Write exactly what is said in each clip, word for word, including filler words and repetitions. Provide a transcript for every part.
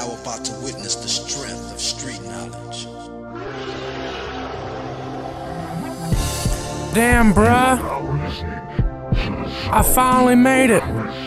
now about to witness the strength of street knowledge. Damn, bruh. I finally made it.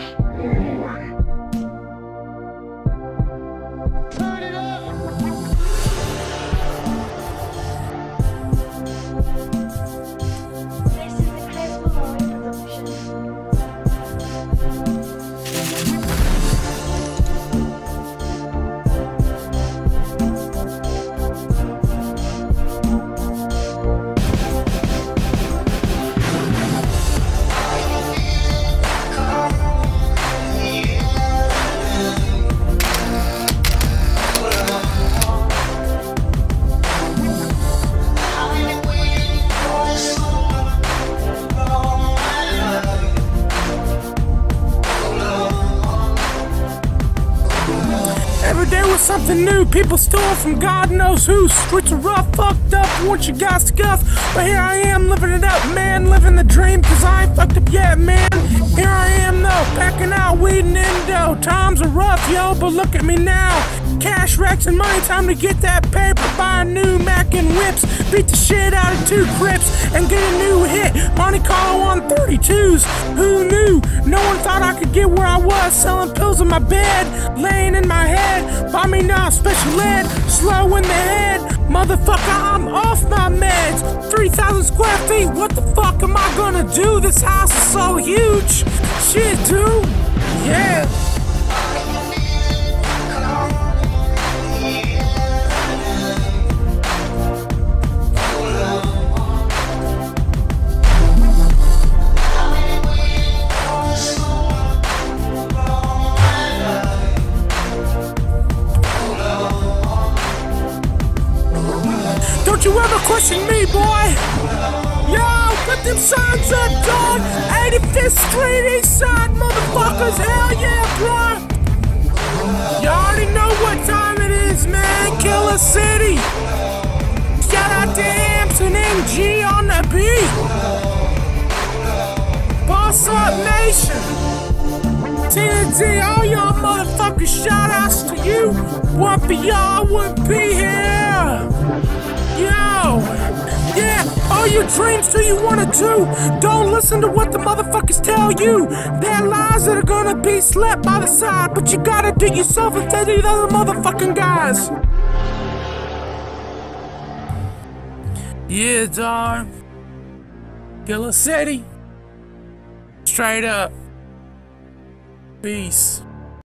Every day was something new, people stole from God knows who. Streets are rough, fucked up, want you guys to guff. But here I am, living it up, man, living the dream, cause I ain't fucked up yet, man. Here I am though, packing out weed and endo. Times are rough, yo, but look at me now. Cash racks and money, time to get that paper. Buy a new Mac and whips, beat the shit out of two Crips, and get a new hit, Monte Carlo on thirty-twos. Who knew? No one thought I could get where I was, selling pills in my bed, laying in my head. Buy me now, special ed, slow in the head. Motherfucker, I'm off my meds. three thousand square feet, what the fuck am I gonna do? This house is so huge. Shit, dude. Yeah. Don't you ever question me, boy. Yo, put them signs up, dog. eighty-fifth Street, East Side, motherfuckers. Hell yeah, bro. You already know what time it is, man. Killer City. Shout out to Amps and M G on the beat. Boss Up Nation. T N D, all y'all motherfuckers, shout outs to you. One for y'all, I wouldn't be here. Yo, yeah, all your dreams do you wanna do. Don't listen to what the motherfuckers tell you. They're lies that are gonna be slept by the side, but you gotta do it yourself instead of these other motherfucking guys. Yeah, dog. Killer City. Straight up. Peace.